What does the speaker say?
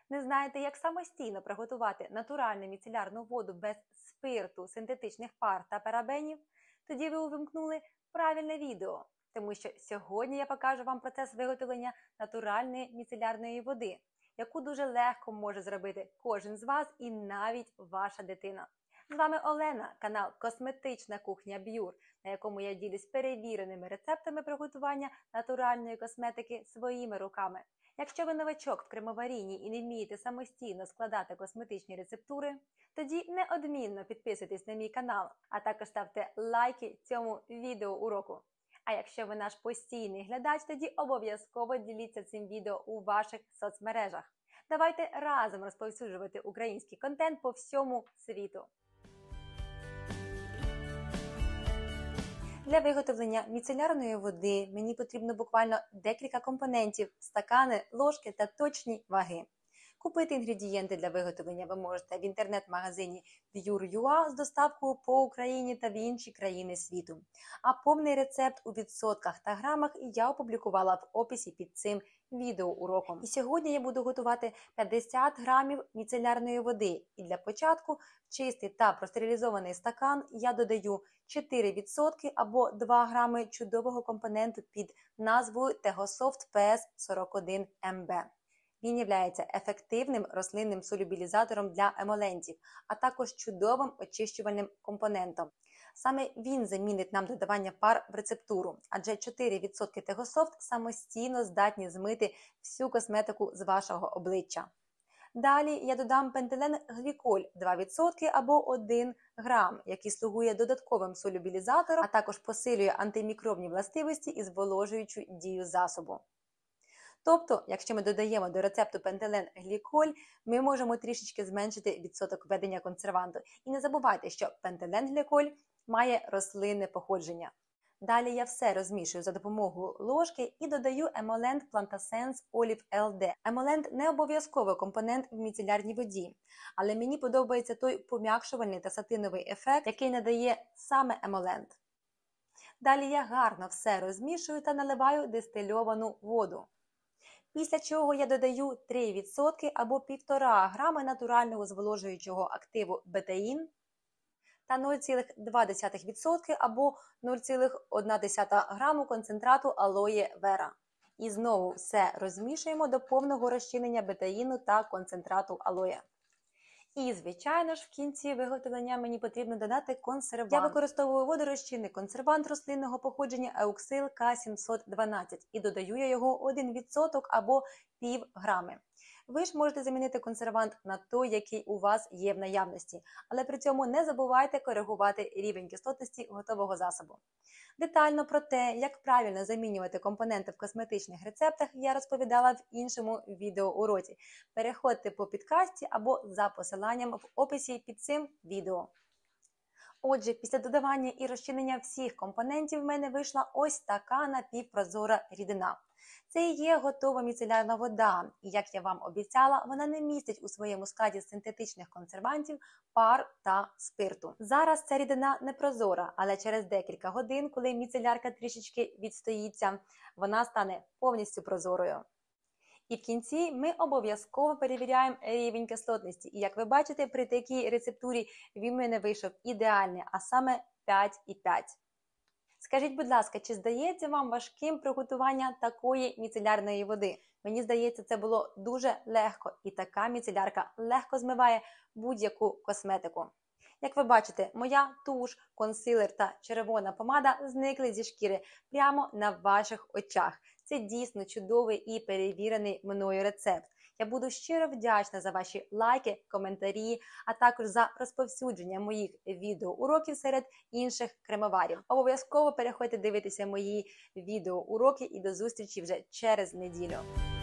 Не знаєте, як самостійно приготувати натуральну міцелярну воду без спирту, синтетичних пар та парабенів? Тоді ви увімкнули правильне відео, тому що сьогодні я покажу вам процес виготовлення натуральної міцелярної води, яку дуже легко може зробити кожен з вас і навіть ваша дитина. З вами Олена, канал Косметична кухня Б'юр, на якому я ділюсь перевіреними рецептами приготування натуральної косметики своїми руками. Якщо ви новачок в кремоварінні і не вмієте самостійно складати косметичні рецептури, тоді неодмінно підписуйтесь на мій канал, а також ставте лайки цьому відеоуроку. А якщо ви наш постійний глядач, тоді обов'язково діліться цим відео у ваших соцмережах. Давайте разом розповсюджувати український контент по всьому світу. Для виготовлення міцелярної води мені потрібно буквально декілька компонентів – стакани, ложки та точні ваги. Купити інгредієнти для виготовлення ви можете в інтернет-магазині Bure.ua з доставкою по Україні та в інші країни світу. А повний рецепт у відсотках та грамах я опублікувала в описі під цим відеоуроком. І сьогодні я буду готувати 50 грамів міцелярної води. І для початку в чистий та простерилізований стакан я додаю 4% або 2 грами чудового компоненту під назвою Tegosoft PS41MB. Він є ефективним рослинним солюбілізатором для емолентів, а також чудовим очищувальним компонентом. Саме він замінить нам додавання пар в рецептуру, адже 4% Tegosoft самостійно здатні змити всю косметику з вашого обличчя. Далі я додам пентиленгліколь 2% або 1 грам, який слугує додатковим солюбілізатором, а також посилює антимікробні властивості і зволожуючу дію засобу. Тобто, якщо ми додаємо до рецепту пентиленгліколь, ми можемо трішечки зменшити відсоток введення консерванту. І не забувайте, що пентиленгліколь має рослинне походження. Далі я все розмішую за допомогою ложки і додаю емолент Plantasense Olive LD. Емолент не обов'язковий компонент в міцелярній воді, але мені подобається той пом'якшувальний та сатиновий ефект, який надає саме емолент. Далі я гарно все розмішую та наливаю дистильовану воду. Після чого я додаю 3% або 1,5 грами натурального зволожуючого активу бетаїн та 0,2% або 0,1 граму концентрату алоє вера. І знову все розмішуємо до повного розчинення бетаїну та концентрату алоє. І, звичайно ж, в кінці виготовлення мені потрібно додати консервант. Я використовую водорозчинний консервант рослинного походження Euxil K712 і додаю я його 1% або пів грами. Ви ж можете замінити консервант на той, який у вас є в наявності, але при цьому не забувайте коригувати рівень кислотності готового засобу. Детально про те, як правильно замінювати компоненти в косметичних рецептах, я розповідала в іншому відеоуроці. Переходьте по підкасті або за посиланням в описі під цим відео. Отже, після додавання і розчинення всіх компонентів в мене вийшла ось така напівпрозора рідина. Це і є готова міцелярна вода, і, як я вам обіцяла, вона не містить у своєму складі синтетичних консервантів, пар та спирту. Зараз ця рідина не прозора, але через декілька годин, коли міцелярка трішечки відстоїться, вона стане повністю прозорою. І в кінці ми обов'язково перевіряємо рівень кислотності. І як ви бачите, при такій рецептурі він в мене вийшов ідеальний, а саме 5,5. Скажіть, будь ласка, чи здається вам важким приготування такої міцелярної води? Мені здається, це було дуже легко, і така міцелярка легко змиває будь-яку косметику. Як ви бачите, моя туш, консилер та червона помада зникли зі шкіри прямо на ваших очах. Це дійсно чудовий і перевірений мною рецепт. Я буду щиро вдячна за ваші лайки, коментарі, а також за розповсюдження моїх відеоуроків серед інших кремоварів. Обов'язково переходьте дивитися мої відеоуроки і до зустрічі вже через неділю.